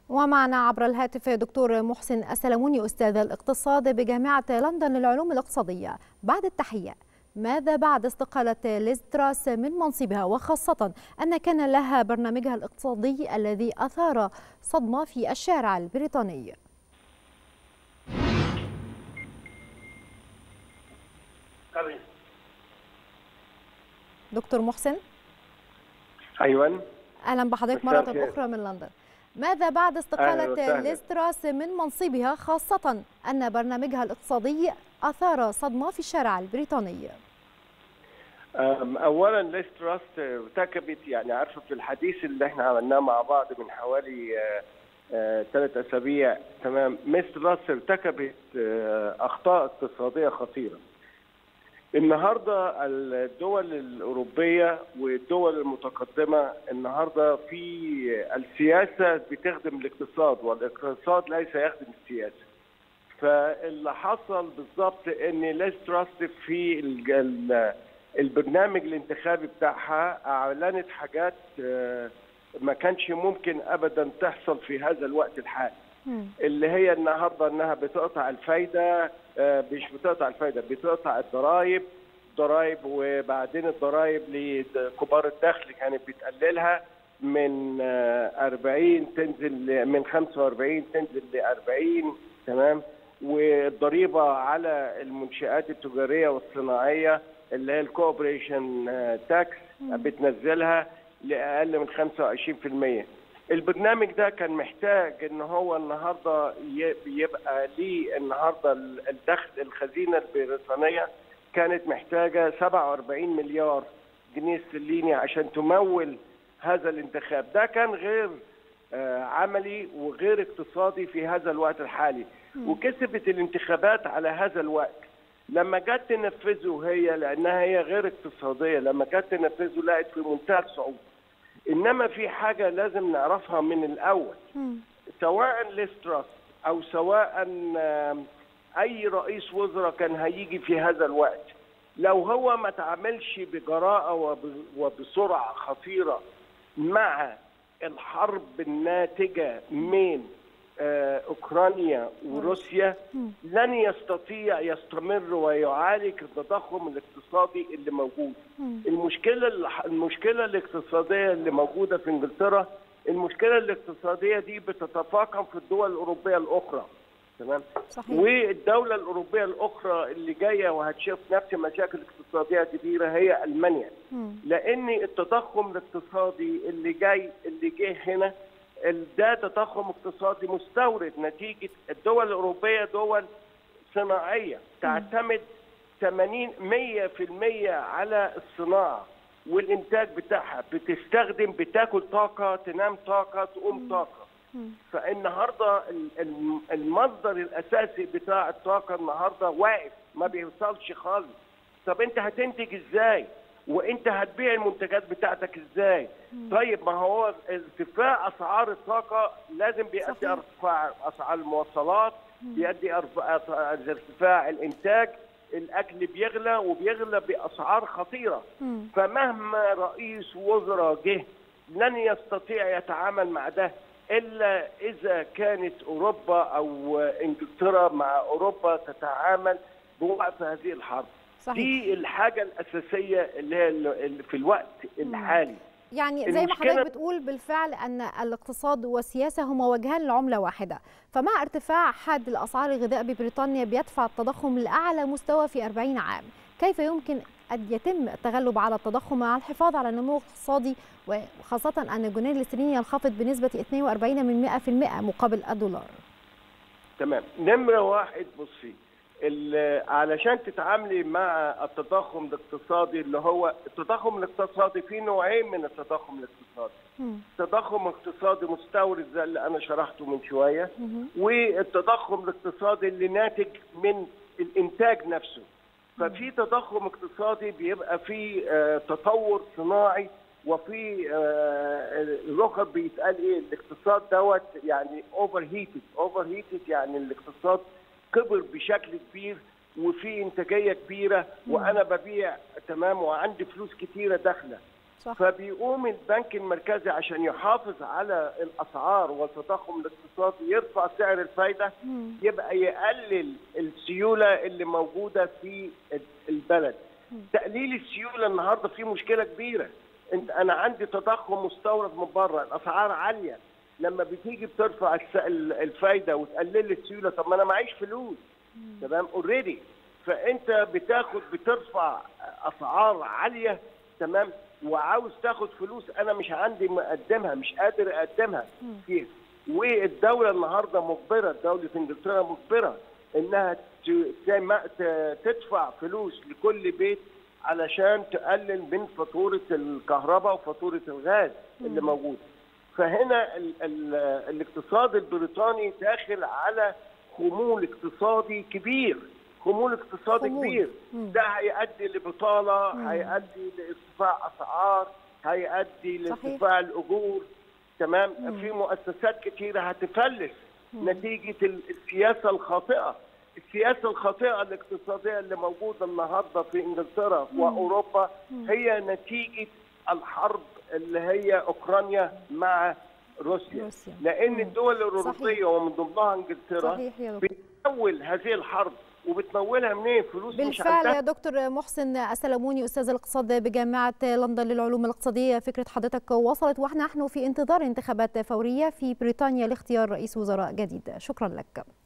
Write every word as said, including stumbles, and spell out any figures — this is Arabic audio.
ومعنا عبر الهاتف دكتور محسن السلموني أستاذ الاقتصاد بجامعة لندن للعلوم الاقتصادية. بعد التحية، ماذا بعد استقالة ليز تراس من منصبها، وخاصة أن كان لها برنامجها الاقتصادي الذي أثار صدمة في الشارع البريطاني؟ دكتور محسن. أيوة، أهلا بحضرتك مرة أخرى من لندن. ماذا بعد استقالة ليز تراس من منصبها، خاصة أن برنامجها الاقتصادي أثار صدمة في الشارع البريطاني؟ أولا ليز تراس ارتكبت، يعني عارفة، في الحديث اللي احنا عملناه مع بعض من حوالي ثلاث أسابيع، تمام، ليز تراس ارتكبت أخطاء اقتصادية خطيرة. النهارده الدول الأوروبية والدول المتقدمة النهارده في السياسة بتخدم الاقتصاد، والاقتصاد ليس يخدم السياسة. فاللي حصل بالظبط ان ليز تراس في البرنامج الانتخابي بتاعها اعلنت حاجات ما كانش ممكن ابدا تحصل في هذا الوقت الحالي، اللي هي النهارده انها بتقطع الفايده، مش بتقطع الفايده، بتقطع الضرائب ضرائب وبعدين الضرائب لكبار الدخل كانت بتقللها من أربعين تنزل من خمسة وأربعين تنزل ل أربعين، تمام، والضريبه على المنشآت التجاريه والصناعيه اللي هي الكوبريشن تاكس بتنزلها لاقل من خمسة وعشرين بالمئة. البرنامج ده كان محتاج ان هو النهارده يبقى ليه النهارده الدخل، الخزينه البريطانيه كانت محتاجه سبعة وأربعين مليار جنيه استرليني عشان تمول هذا الانتخاب. ده كان غير عملي وغير اقتصادي في هذا الوقت الحالي، وكسبت الانتخابات على هذا الوقت. لما جت تنفذه هي، لانها هي غير اقتصاديه، لما جت تنفذه لقت في منتهى الصعوبه. انما في حاجه لازم نعرفها من الاول، سواء ليز تراس او سواء اي رئيس وزراء كان هيجي في هذا الوقت، لو هو ما تعاملش بجراءه وبسرعه خطيره مع الحرب الناتجه من اوكرانيا وروسيا، لن يستطيع يستمر ويعالج التضخم الاقتصادي اللي موجود. المشكله المشكله الاقتصاديه اللي موجوده في انجلترا، المشكله الاقتصاديه دي بتتفاقم في الدول الاوروبيه الاخرى، تمام؟ صحيح. والدوله الاوروبيه الاخرى اللي جايه وهتشوف نفس مشاكل اقتصاديه كبيره هي المانيا، مم. لان التضخم الاقتصادي اللي جاي اللي جه هنا ده تضخم اقتصادي مستورد، نتيجه الدول الاوروبيه دول صناعيه تعتمد ثمانين مية بالمية على الصناعه والانتاج بتاعها، بتستخدم بتاكل طاقه، تنام طاقه، تقوم طاقه. فالنهارده المصدر الاساسي بتاع الطاقه النهارده واقف، ما بيوصلش خالص. طب انت هتنتج ازاي؟ وانت هتبيع المنتجات بتاعتك ازاي؟ طيب ما هو ارتفاع اسعار الطاقه لازم بيؤدي ارتفاع اسعار المواصلات، بيؤدي ارتفاع الانتاج، الاكل بيغلى وبيغلى باسعار خطيره. فمهما رئيس وزراء جه لن يستطيع يتعامل مع ده الا اذا كانت اوروبا او انجلترا مع اوروبا تتعامل بوقف هذه الحرب. صحيح. دي الحاجه الاساسيه اللي هي في الوقت الحالي. يعني زي ما حضرتك بتقول بالفعل ان الاقتصاد والسياسه هما وجهان لعمله واحده، فمع ارتفاع حاد الاسعار الغذاء ببريطانيا بيدفع التضخم لاعلى مستوى في أربعين عام. كيف يمكن أن يتم التغلب على التضخم مع الحفاظ على النمو الاقتصادي، وخاصة أن الجنيه الاسترليني ينخفض بنسبة اثنين وأربعين من مئة بالمئة مقابل الدولار؟ تمام. نمرة واحد، بصي، علشان تتعاملي مع التضخم الاقتصادي، اللي هو التضخم الاقتصادي فيه نوعين من التضخم الاقتصادي. تضخم اقتصادي مستورد زي اللي أنا شرحته من شوية، والتضخم الاقتصادي اللي ناتج من الإنتاج نفسه. ففي تضخم اقتصادي بيبقى فيه آه تطور صناعي، وفي اللغه آه بيتقال ايه، الاقتصاد دوت يعني اوفر هيتد، اوفر هيتد يعني الاقتصاد كبر بشكل كبير وفي انتاجيه كبيره وانا ببيع، تمام، وعندي فلوس كتيره داخله. صح. فبيقوم البنك المركزي عشان يحافظ على الاسعار والتضخم الاقتصادي يرفع سعر الفايده، مم. يبقى يقلل السيوله اللي موجوده في البلد. مم. تقليل السيوله النهارده فيه مشكله كبيره. انت انا عندي تضخم مستورد من بره، الاسعار عاليه، لما بتيجي بترفع الفايده وتقلل السيوله، طب ما انا معيش فلوس. تمام اوريدي، فانت بتاخد بترفع اسعار عاليه، تمام، وعاوز تاخد فلوس انا مش عندي مقدمها، مش قادر اقدمها فيها. والدوله النهارده مجبره، دوله انجلترا مجبره انها تدفع فلوس لكل بيت علشان تقلل من فاتوره الكهرباء وفاتوره الغاز اللي موجوده. فهنا ال ال الاقتصاد البريطاني داخل على خمول اقتصادي كبير، خمول اقتصادي خمول. كبير. مم. ده هيؤدي لبطاله، مم. هيؤدي لارتفاع اسعار، هيؤدي لارتفاع الاجور، تمام. مم. في مؤسسات كثيره هتفلس مم. نتيجه السياسه الخاطئه، السياسه الخاطئه الاقتصاديه اللي موجوده النهارده في انجلترا مم. واوروبا مم. هي نتيجه الحرب اللي هي اوكرانيا مع روسيا, روسيا. لان مم. الدول الاوروبيه ومن ضمنها انجلترا بتمول هذه الحرب، وبتمولها منين؟ فلوس مش عندها. بالفعل يا دكتور محسن السلموني استاذ الاقتصاد بجامعه لندن للعلوم الاقتصاديه، فكره حضرتك وصلت ونحن في انتظار انتخابات فوريه في بريطانيا لاختيار رئيس وزراء جديد. شكرا لك.